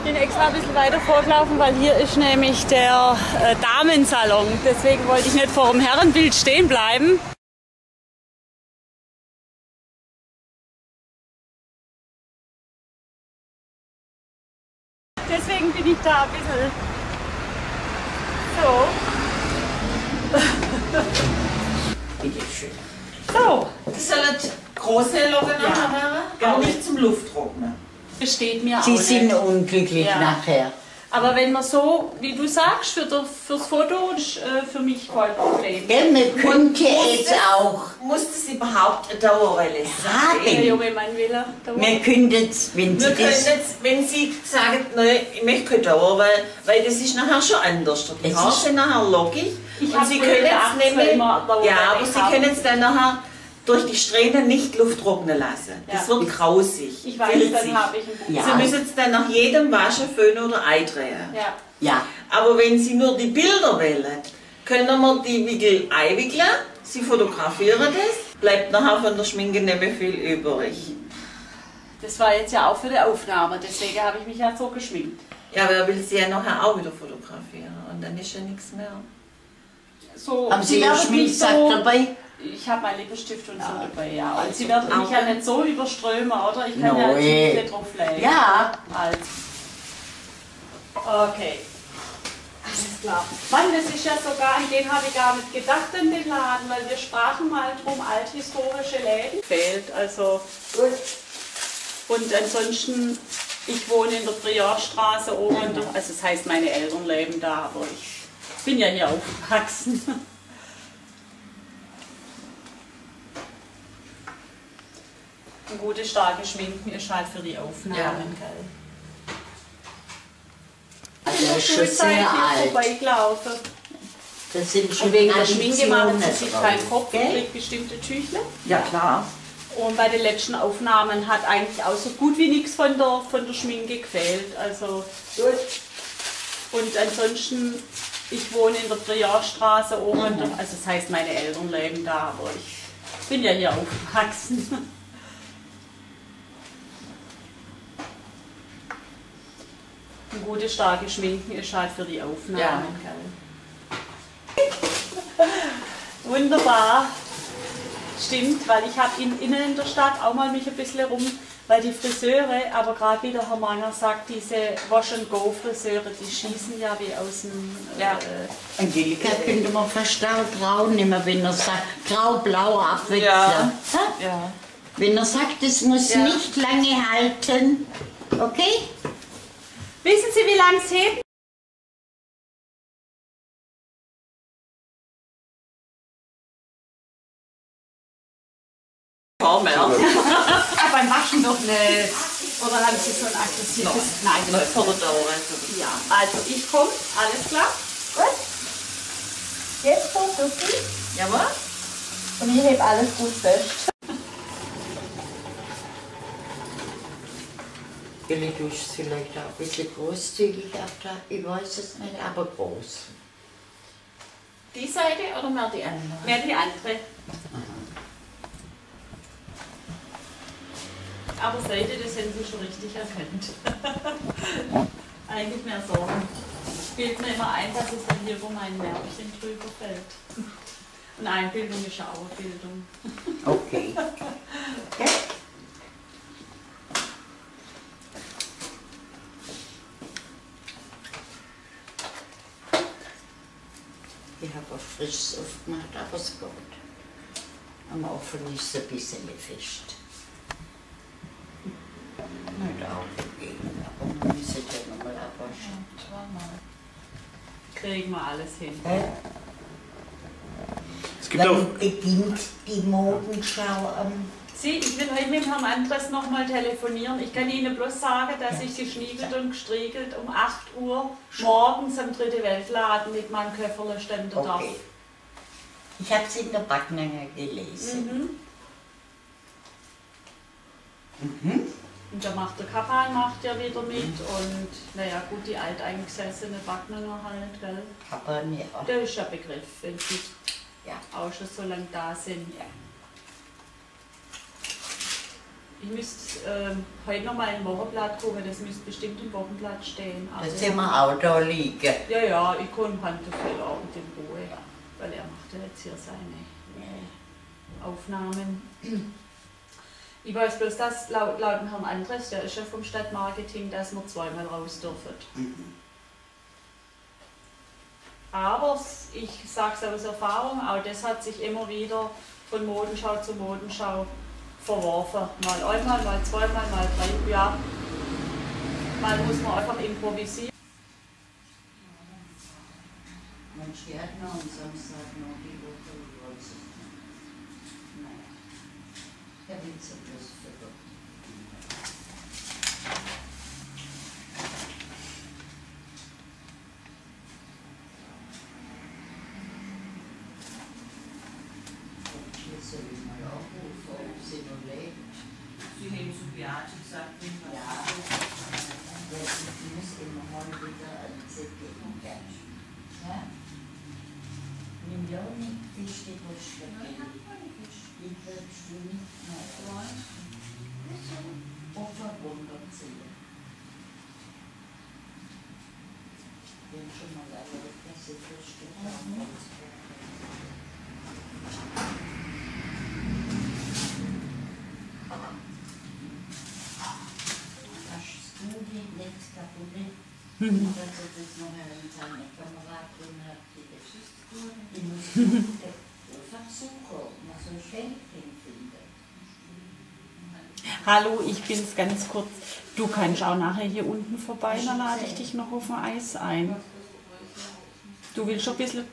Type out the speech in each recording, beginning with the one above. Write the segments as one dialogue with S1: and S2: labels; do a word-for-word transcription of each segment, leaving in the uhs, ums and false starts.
S1: bin extra ein bisschen weiter vorgelaufen, weil hier ist nämlich der äh, Damensalon. Deswegen wollte ich nicht vor dem Herrenbild stehen bleiben. Deswegen bin ich da ein bisschen so.
S2: Bitteschön.
S1: So.
S2: Das sollen große Locken
S1: Ja.
S2: nachher, aber nicht zum Lufttrocknen.
S1: Das steht mir
S3: Sie
S1: auch
S3: sind
S1: nicht.
S3: unglücklich
S1: Ja.
S3: nachher.
S1: Aber wenn man so, wie du sagst, für das, fürs Foto ist äh, für mich kein Problem.
S3: Gell, man könnte
S2: muss
S3: jetzt
S2: das-
S3: auch
S2: Muss das überhaupt eine Dauerwelle sein?
S1: Der
S3: haben.
S1: junge Mann will er. Da
S3: Wir können jetzt, wenn
S2: Wir
S3: Sie
S2: können
S3: das...
S2: jetzt, wenn Sie sagen, nein, ich möchte keine Dauerwelle, weil das ist nachher schon anders. Die
S3: Es
S2: Haare
S3: ist-
S2: sind nachher lockig.
S1: Ich
S2: und
S1: hab
S2: Sie
S1: früher
S2: können
S1: gedacht,
S2: jetzt
S1: es soll
S2: nehmen,
S1: immer Dauerwelle
S2: ja, aber Sie
S1: haben.
S2: können es dann nachher durch die Strähnen nicht Luft trocknen lassen. Das
S1: Ja.
S2: wird grausig.
S1: Ich weiß,
S2: filzig.
S1: dann habe ich einen
S3: Ja.
S2: Sie müssen es dann nach jedem Waschen föhnen oder eindrehen.
S1: Ja.
S3: Ja,
S2: Aber wenn Sie nur die Bilder wählen, können wir die Wickel einwickeln, Sie fotografieren das, bleibt nachher von der Schminke nicht mehr viel übrig.
S1: Das war jetzt ja auch für die Aufnahme, deswegen habe ich mich ja so geschminkt.
S2: Ja, wer will Sie ja nachher auch wieder fotografieren und dann ist ja nichts mehr.
S1: So,
S3: haben Sie Ihr
S1: werden mich
S3: Schminksack
S1: so,
S3: dabei?
S1: Ich habe meinen Lippenstift und so
S3: Ja.
S1: dabei, ja. Und Sie werden mich ja nicht so überströmen, oder? Ich kann
S3: No,
S1: ja
S3: eh.
S1: Tüte drauflegen.
S3: Ja.
S1: Also. Okay. Alles klar. Mann, das ist ja sogar, an den habe ich gar nicht gedacht, in den Laden, weil wir sprachen mal drum, althistorische Läden. Fehlt, also. Und ansonsten, ich wohne in der Briorstraße oben, also das heißt, meine Eltern leben da, aber ich bin ja hier aufgewachsen. Ein gutes, starkes Schminken ist halt für die Aufnahmen,
S2: Ja.
S1: gell?
S3: Also
S1: In der
S3: er ist schon
S1: Schulzeit
S3: sehr
S1: hier
S3: alt.
S1: vorbeigelaufen.
S3: Das sind schon
S1: Und wegen der Schminke machen
S3: Traditionen
S1: sie sich
S3: drauf,
S1: keinen Kopf,
S3: gell?
S1: kriegt bestimmte Tüchle.
S2: Ja, klar.
S1: Und bei den letzten Aufnahmen hat eigentlich auch so gut wie nichts von der, von der Schminke gefehlt. Also, und ansonsten, ich wohne in der Briorstraße oben,
S3: Mhm.
S1: also das heißt, meine Eltern leben da, aber ich bin ja hier aufgewachsen. Ein gutes, starkes Schminken ist halt für die Aufnahmen,
S2: Ja.
S1: gell? Wunderbar. Stimmt, weil ich habe in, innen in der Stadt auch mal mich ein bisschen rum, weil die Friseure, aber gerade wie der Herr Manger sagt, diese Wash-and-Go-Friseure, die schießen ja wie aus dem...
S2: Ja.
S1: Äh,
S3: Angelika könnte man fast auch grau nehmen, wenn er sagt, grau-blau abwechseln.
S2: Ja.
S3: Ha?
S2: Ja.
S3: Wenn er sagt, es muss
S2: Ja.
S3: nicht lange halten, okay?
S1: Wissen Sie, wie lange es hebt?
S2: Formel.
S1: Beim Waschen noch eine... Oder haben Sie so ein aggressives... Nein,
S2: Nein, vor der Dauer.
S1: Ja, also ich komme, alles klar.
S4: Gut. Jetzt so, Sophie.
S2: Jawohl.
S4: Und ich hebe alles gut fest.
S3: Billy, du bist vielleicht auch ein bisschen großzügig auf der, ich weiß es nicht, aber groß.
S2: Die Seite oder mehr die andere?
S1: Mehr die andere. Aber seht ihr, das haben Sie schon richtig erkannt. Eigentlich mehr so. Ich bilde mir immer ein, dass es dann hier über mein Märchen drüber fällt. Und Einbildung ist ja auch eine Bildung.
S3: Okay. Ja. Ich habe auch frisches aufgemacht, aber es geht. Am Ofen ist es ein bisschen fest. Nicht aufgegeben, aber man muss es ja nochmal abwaschen.
S1: Kriegen wir alles hin.
S5: Es gibt auch,
S3: Wann beginnt die Modenschau am...
S1: Sie, ich will heute mit Herrn Andres nochmal telefonieren. Ich kann Ihnen bloß sagen, dass ich geschniegelt und gestriegelt um acht Uhr morgens am Dritte Weltladen mit meinem Köfferle stehen darf.
S3: Okay. Ich habe es in der Backnänger gelesen.
S1: Mhm.
S3: Mhm.
S1: Und da macht der Kaplan macht ja wieder mit und naja gut, die alteingesessene Backnanger halt, gell?
S3: Aber mir auch.
S1: Der ist ja Begriff, wenn sie
S3: Ja.
S1: auch schon so lange da sind.
S3: Ja.
S1: Ich müsste ähm, heute noch mal ein Wochenblatt gucken, das müsste bestimmt im Wochenblatt stehen.
S3: Da sind wir auch da liegen.
S1: Ja, ja, ich kann Handtuchel auch mit in Ruhe, weil er macht ja jetzt hier seine äh, Aufnahmen. Ich weiß bloß, dass laut, laut Herrn Andres, der ist ja vom Stadtmarketing, dass wir zweimal raus dürfen.
S3: Mhm.
S1: Aber ich sage es aus Erfahrung, auch das hat sich immer wieder von Modenschau zu Modenschau verworfen. Mal einmal, mal zweimal, mal drei, ja. Mal muss man einfach improvisieren.
S3: Mensch, die hat noch am Samstag noch die Woche Kreuzung. Naja, der will so bloß für Jetzt soll ich mal aufrufen, ob sie noch lebt.
S2: Sie haben so Beate gesagt, wenn man
S3: Ja, ich muss immer mal wieder ein Z D gehen. Ja? Nimm ja nicht die Stiefel. Ich willst du nicht mehr. Opfer runterziehen. Wenn schon mal alle Pässe verstehen. Hast du die nicht kaputt?
S1: Mhm.
S3: Dass er das noch in seine Kamera drin hat, die Geschichte. Ich muss einfach suchen, mal so ein Schenkchen finden.
S1: Hallo, ich bin's ganz kurz. Du kannst auch nachher hier unten vorbei, dann lade ich dich noch auf ein Eis ein. Du willst schon ein bisschen...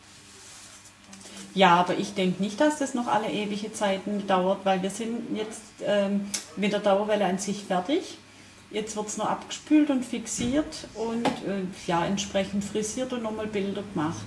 S1: Ja, aber ich denke nicht, dass das noch alle ewige Zeiten dauert, weil wir sind jetzt ähm, mit der Dauerwelle an sich fertig. Jetzt wird es noch abgespült und fixiert und äh, ja, entsprechend frisiert und nochmal Bilder gemacht.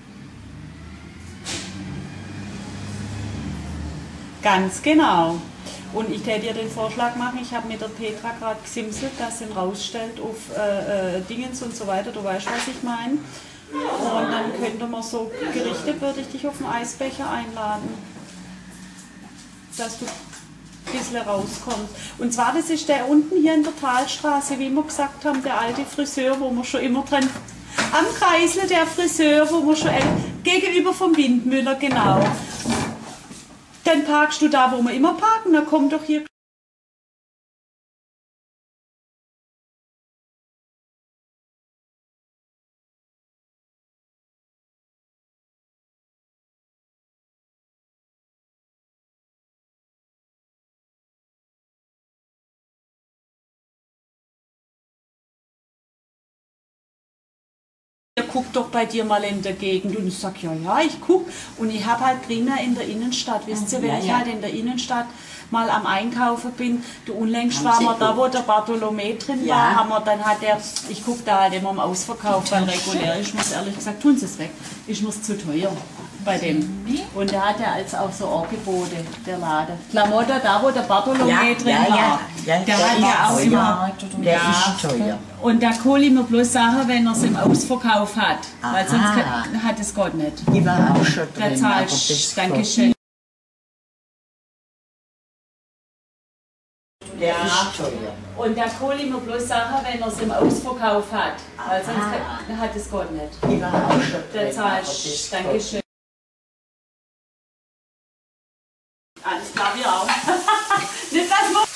S1: Ganz genau. Und ich täte dir den Vorschlag machen, ich habe mit der Petra gerade gesimselt, dass sie ihn rausstellt auf äh, äh, Dingens und so weiter, du weißt, was ich meine. Und dann könnte man so gerichtet, würde ich dich auf den Eisbecher einladen, dass du ein bisschen rauskommst. Und zwar, das ist der unten hier in der Talstraße, wie wir gesagt haben, der alte Friseur, wo wir schon immer dran, am Kreisle, der Friseur, wo wir schon, äh, gegenüber vom Windmüller, genau. Dann parkst du da, wo wir immer parken, dann kommt doch hier. Guck doch bei dir mal in der Gegend. Und ich sag, ja, ja, ich guck. Und ich habe halt drinnen in der Innenstadt, wisst ihr, wenn
S3: Ja,
S1: ich
S3: ja.
S1: halt in der Innenstadt mal am Einkaufen bin, du unlängst
S3: Haben
S1: waren
S3: Sie
S1: wir da, wo
S3: geguckt?
S1: der Bartholomä drin
S3: Ja.
S1: war, haben wir, dann hat der, ich guck da halt immer im Ausverkauf, weil regulär, ich muss ehrlich gesagt, tun Sie es weg, ist mir's zu teuer bei dem. Und da hat er als auch so Angebote, der Laden. Klamotte, da wo der Bartholomä drin
S3: ja,
S1: war,
S3: ja, ja,
S1: der hat ja auch immer...
S3: Der
S1: Ja.
S3: ist teuer.
S1: Und da hole ich mir bloß Sachen, wenn er es im Ausverkauf hat. Weil sonst
S3: Aha.
S1: kann, hat es Gott nicht.
S3: Ich war auch schon
S1: Da
S3: drin, aber
S1: zahlst
S3: das
S1: du, Dankeschön.
S3: Der ist teuer.
S1: Und da hole ich mir bloß Sachen, wenn er es im Ausverkauf hat. Weil sonst
S3: Aha.
S1: kann, hat es Gott nicht.
S3: Ich war auch schon
S1: Da
S3: drin, aber das
S1: zahlst du, Dankeschön. Alles klar, wir auch. Nicht, dass wir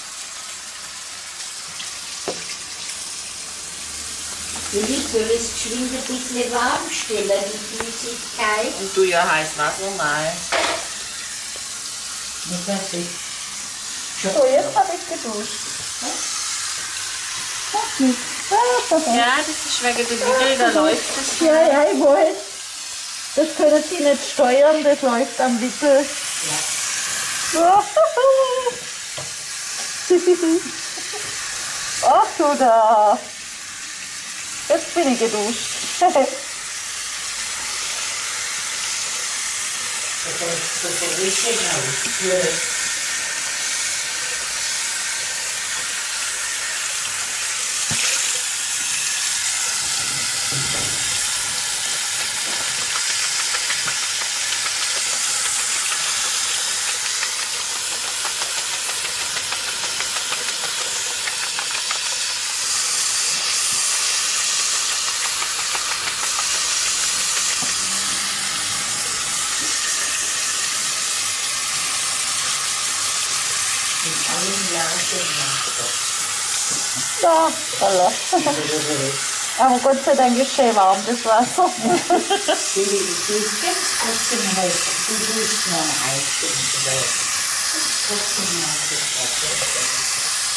S3: Ich soll es geschwind ein bisschen warm stellen, die Flüssigkeit.
S2: Und du ja heiß Wasser mal.
S3: Nicht, dass ich schon
S4: So, jetzt habe ich geduscht.
S2: Ja, das ist wegen der Wickel, da läuft das.
S4: Ja, ja, ich weiß. Das können Sie nicht steuern, das läuft am Wickel. Ja. Ach du da. Jetzt bin ich geduscht.
S3: so verrückt aus.
S4: Ja, toll. Aber Gott sei Dank ist schön warm, das Wasser.
S3: Du tust ganz kurz im Holz. Du tust noch ein Eis in die Welt. Trotzdem noch das Wasser.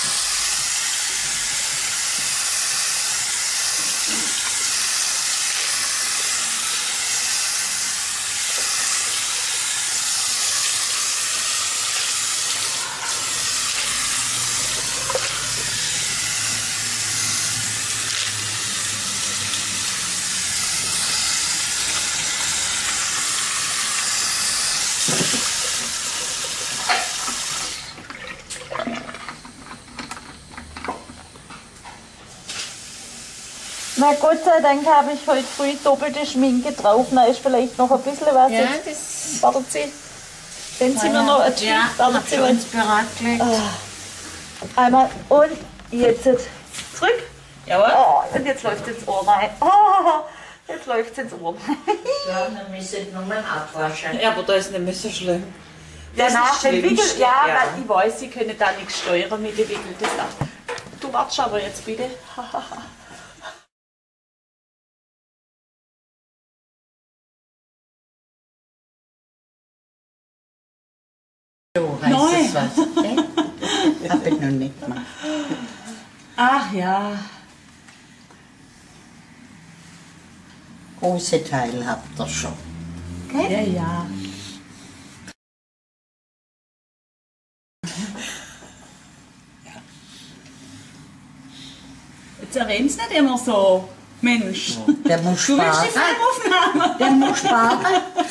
S4: Na Gott sei Dank habe ich heute früh doppelte Schminke drauf. Da ist vielleicht noch ein bisschen was.
S3: Ja,
S4: jetzt.
S3: das...
S4: Warten Sie. Wenn Sie mir noch ein Tipp.
S3: Ja,
S4: Warten
S3: hab
S4: Sie
S3: schon
S4: mal.
S3: ins Berat gelegt.
S4: Oh. Einmal und jetzt zurück.
S2: Jawohl.
S4: Oh, und jetzt läuft es ins Ohr rein. Oh, jetzt läuft es ins Ohr rein.
S3: Ja, dann müssen wir nochmal abwaschen.
S2: Ja, aber da ist nicht mehr so schlimm. Das
S1: Danach
S2: ist
S1: den Wickel,
S2: Schlimmste,
S1: ja,
S2: ja.
S1: weil ich weiß, Sie können da nichts steuern mit dem Wickel. Das darf. Du wartest aber jetzt bitte.
S3: So, heißes Wasser. Okay? Hab ich noch nicht gemacht.
S1: Ach ja.
S3: Große Teil habt ihr schon.
S1: Ja, ja. Jetzt erwähn's nicht immer so, Mensch.
S3: Der muss
S1: Du willst die
S3: sparen.
S1: Filmaufnahme.
S3: Der muss sparen.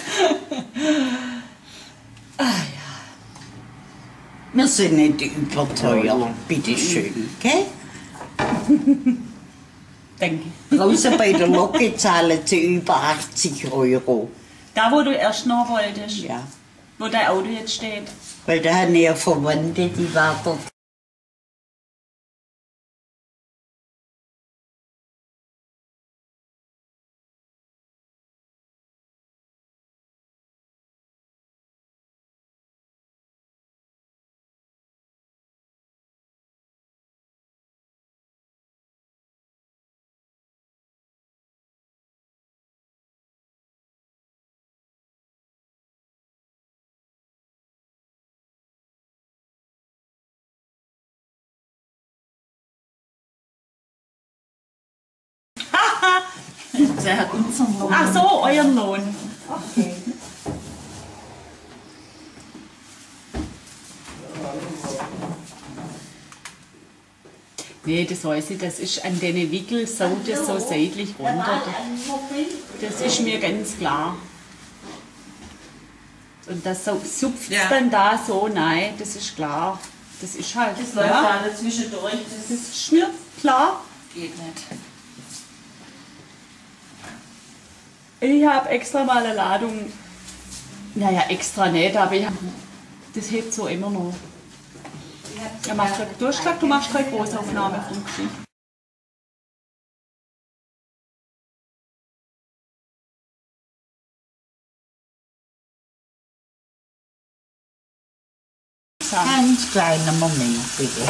S3: Wir sind nicht überteuert, bitteschön. Okay?
S1: Danke.
S3: Draußen bei der Locke zahlen sie über achtzig Euro.
S1: Da, wo du erst noch wolltest,
S3: Ja.
S1: wo dein Auto jetzt steht.
S3: Weil da haben ja Verwandte, die war dort.
S2: Der hat unseren Lohn.
S1: Ach so, euren Lohn.
S3: Okay.
S1: Nee, das weiß ich, das ist an den Wickel, saut es so seitlich runter. Das ist mir ganz klar. Und das so, supft
S2: Ja.
S1: dann da so, nein, das ist klar. Das ist halt.
S2: Das läuft
S1: ja,
S2: da zwischendurch, das
S1: das ist mir klar.
S2: geht nicht.
S1: Ich habe extra mal eine Ladung. Naja, extra nicht, aber ich hab, das hebt so immer noch. Ja, machst du, du hast gesagt, du machst keine Großaufnahme vom Gesicht.
S3: Ganz kleiner Moment, bitte.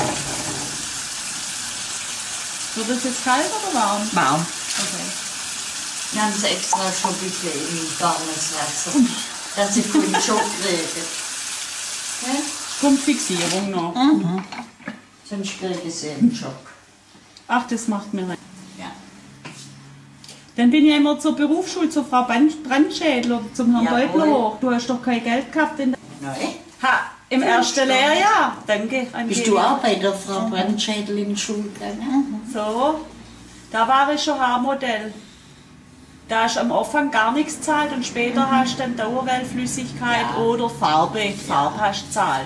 S1: Wird das jetzt kalt oder warm?
S3: Warm.
S1: Okay.
S3: Wir haben es extra schon ein bisschen in warmes Wasser, dass ich keinen Schock kriege. Ja?
S1: Kommt Fixierung noch.
S3: Mhm. Sonst kriege ich einen Schock.
S1: Ach, das macht mir recht.
S3: Ja.
S1: Dann bin ich immer zur Berufsschule, zur Frau Brand- Brandschädel oder zum Herrn
S3: Jawohl.
S1: Deubler hoch. Du hast doch kein Geld gehabt in der
S3: Nein.
S1: Ha, im ersten Lehrjahr. Danke.
S3: Bist
S1: Angelika.
S3: du auch bei der Frau Brandschädel in die Schule gegangen?
S1: So, da war ich schon Haarmodell. Da hast du am Anfang gar nichts gezahlt und später hast du dann Dauerwellflüssigkeit
S3: Ja.
S1: oder Farbe. Farbe hast du gezahlt.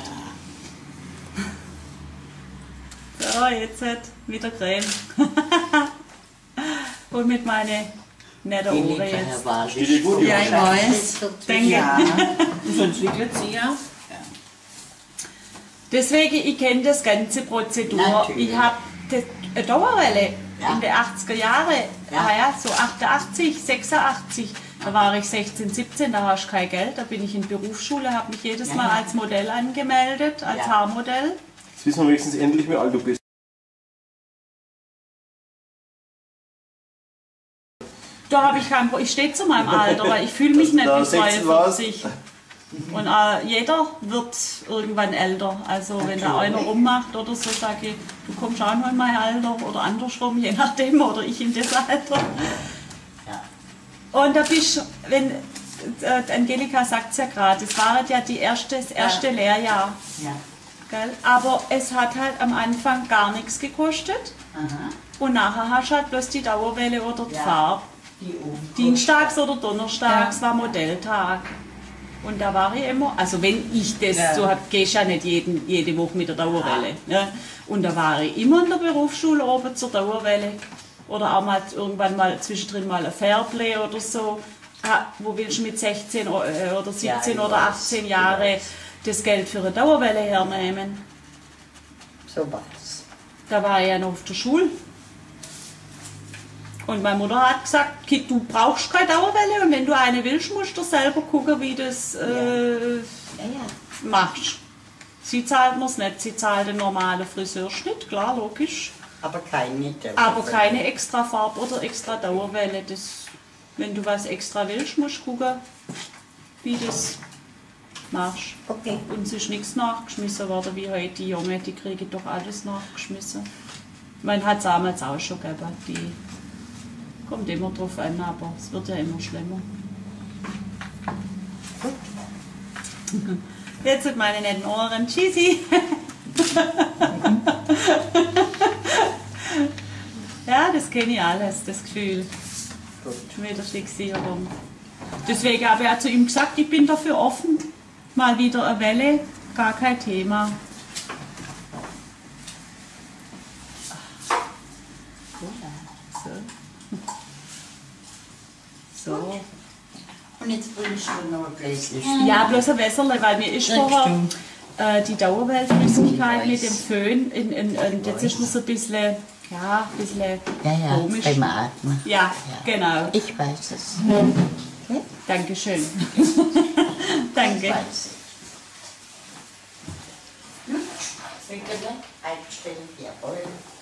S1: So, jetzt hat wieder Creme. Und mit meinen netten Ohren jetzt.
S3: Ja, ich weiß.
S1: Danke.
S3: Ja.
S2: Sonst wickelt sie ja.
S1: Deswegen, ich kenne das ganze Prozedur.
S3: Natürlich.
S1: Ich habe eine Dauerwelle
S3: Ja.
S1: in den achtziger Jahren,
S3: Ja.
S1: ah ja, so achtundachtzig, sechsundachtzig. Da war ich sechzehn, siebzehn, da hast du kein Geld. Da bin ich in die Berufsschule, habe mich jedes
S3: Ja.
S1: Mal als Modell angemeldet, als
S3: Ja.
S1: Haarmodell.
S5: Jetzt wissen wir wenigstens endlich, wie alt du bist.
S1: Da habe ich kein Problem. Ich stehe zu meinem Alter, weil ich fühle mich nicht wie zweiundvierzig. Und äh, jeder wird irgendwann älter. Also wenn da einer rummacht oder so, sage ich, du kommst auch noch in mein Alter oder andersrum, je nachdem, oder ich in das Alter.
S3: Ja.
S1: Und da bist wenn äh, Angelika sagt es ja gerade, es war ja die erste, das erste ja. Lehrjahr.
S3: Ja.
S1: Gell? Aber es hat halt am Anfang gar nichts gekostet.
S3: Aha.
S1: Und nachher hast du halt bloß die Dauerwelle oder die
S3: Ja.
S1: Farbe.
S3: Die
S1: Dienstags oder Donnerstags
S3: Ja.
S1: war Modelltag. Und da war ich immer, also wenn ich das
S3: Ja.
S1: so habe, gehst ja nicht jeden, jede Woche mit der Dauerwelle. Ne? Und da war ich immer in der Berufsschule oben zur Dauerwelle. Oder auch mal irgendwann mal zwischendrin mal ein Fairplay oder so. Ah, wo willst du mit sechzehn oder siebzehn
S3: Ja,
S1: oder
S3: weiß,
S1: achtzehn
S3: ich
S1: Jahre
S3: weiß.
S1: das Geld für eine Dauerwelle hernehmen?
S3: So war's.
S1: Da war ich ja noch auf der Schule. Und meine Mutter hat gesagt, Kind, du brauchst keine Dauerwelle und wenn du eine willst, musst du selber gucken, wie du das äh,
S3: Ja, ja.
S1: machst. Sie zahlt mir's nicht, sie zahlt den normalen Friseurschnitt, klar, logisch.
S3: Aber keine Dauerwelle.
S1: Aber keine extra Farbe oder extra Dauerwelle. Das, wenn du was extra willst, musst du gucken, wie du das machst.
S3: Okay.
S1: Und es ist nichts nachgeschmissen worden, wie heute die Jungen, die kriegen doch alles nachgeschmissen. Man hat es damals auch schon gegeben, die kommt immer drauf an, aber es wird ja immer schlimmer.
S3: Gut.
S1: Jetzt sind meine netten Ohren. Tschüssi! Ja, das kenne ich alles, das Gefühl.
S3: Gut.
S1: Wieder Fixierung. Deswegen habe ich auch zu ihm gesagt, ich bin dafür offen. Mal wieder eine Welle, gar kein Thema. So. So.
S3: Und jetzt bringst du noch ein Gläschen.
S1: Ja, bloß ein Wässerle, weil mir ist vorher äh, die Dauerwellflüssigkeit mit dem Föhn in, in, in, jetzt ist mir so ein bisschen, ja, ein bisschen
S3: Ja, ja,
S1: komisch.
S3: beim Atmen.
S1: Ja, genau.
S3: Ich weiß es. Okay?
S1: Dankeschön.
S3: Ich
S1: Danke.
S3: weiß es. Gut. Bitte einstellen, jawohl.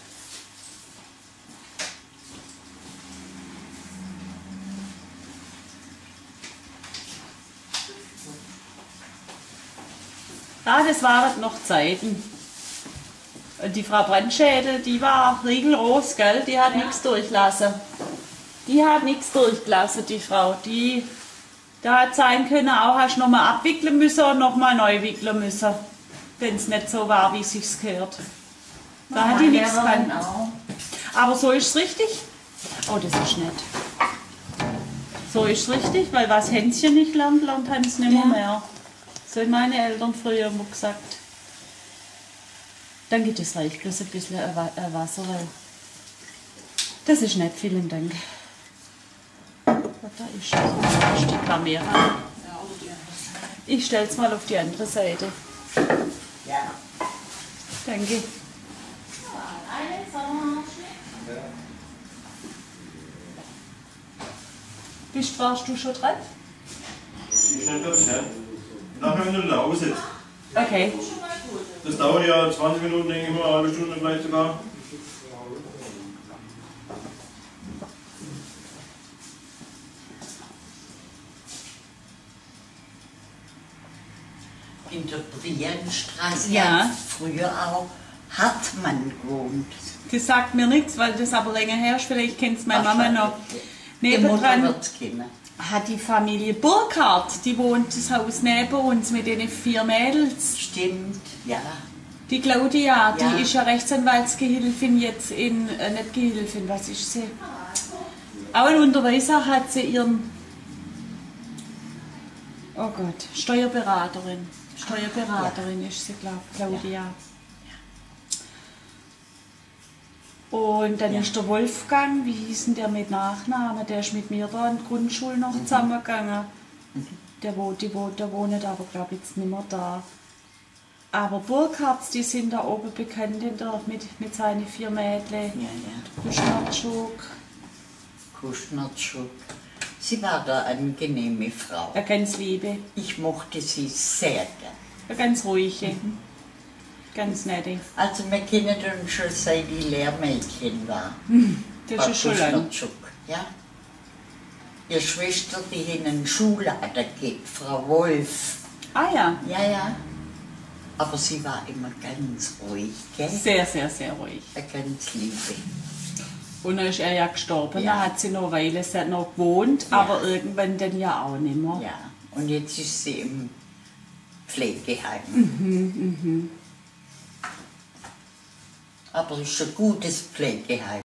S1: Ja, das waren noch Zeiten. Und die Frau Brandschädel, die war riegelros, gell? Die hat nichts durchlassen. Die hat nichts durchgelassen, die Frau. Die, da hat sein können, auch hast du nochmal abwickeln müssen und nochmal neu wickeln müssen. Wenn es nicht so war, wie es sich gehört. Da hat die nichts dran. Aber so ist es richtig. Oh, das ist nett. So ist es richtig, weil was Hänschen nicht lernt, lernt Hans nimmer mehr. So haben meine Eltern früher immer gesagt. Danke, das reicht bloß ein bisschen Wasser, weil das ist nett, vielen Dank. Da ist ein Stück Kamera. Ich stelle es mal auf die andere Seite.
S3: Ja.
S1: Danke. Bist, warst du schon dran?
S5: Ich ist nicht ganz her. Nachher eine Lause.
S1: Okay.
S5: Das dauert ja zwanzig Minuten, denke ich mal, eine halbe Stunde vielleicht sogar.
S3: In der Brienstraße,
S1: Ja.
S3: früher auch, hat man gewohnt.
S1: Das sagt mir nichts, weil das aber länger her ist. Vielleicht kennt es meine
S3: Ach,
S1: Mama noch.
S3: Die Mutter
S1: Nebendran
S3: wird es kennen.
S1: hat die Familie Burkhardt, die wohnt das Haus neben uns mit den vier Mädels.
S3: Stimmt, ja.
S1: Die Claudia,
S3: Ja.
S1: die ist ja Rechtsanwaltsgehilfin jetzt in, äh, nicht Gehilfin, was ist sie? Auch in Unterweiser hat sie ihren, oh Gott, Steuerberaterin. Steuerberaterin ist sie, glaube ich, Claudia. Und dann
S3: Ja.
S1: ist der Wolfgang, wie hieß denn der mit Nachnamen? Der ist mit mir da in der Grundschule noch
S3: Mhm.
S1: zusammengegangen. Der wohnt, die wohnt, der wohnt aber, glaube ich, jetzt nicht mehr da. Aber Burkhardts, die sind da oben bekannt in der, mit, mit seinen vier Mädchen.
S3: Ja, ja.
S1: Kuschnatschuk.
S3: Kuschnertschuk. Sie war da eine angenehme Frau.
S1: Eine ganz liebe,
S3: Ich mochte sie sehr gern.
S1: eine ganz ruhige. Ganz nett.
S3: Also wir kennen uns schon seit ich Lehrmädchen war.
S1: Das ist schon lang.
S3: Ja. Ihre Schwester, die hat einen Schuhladen gehabt, Frau Wolf.
S1: Ah ja,
S3: Ja, ja. Aber sie war immer ganz ruhig, gell?
S1: sehr, sehr, sehr ruhig.
S3: Eine ganz liebe.
S1: Und dann ist er ja gestorben,
S3: Ja.
S1: da hat sie noch eine Weile sie hat noch gewohnt,
S3: Ja.
S1: aber irgendwann dann ja auch nicht mehr.
S3: Ja. Und jetzt ist sie im Pflegeheim.
S1: Mhm, mhm.
S3: Aber es ist ein gutes Pflegeheim.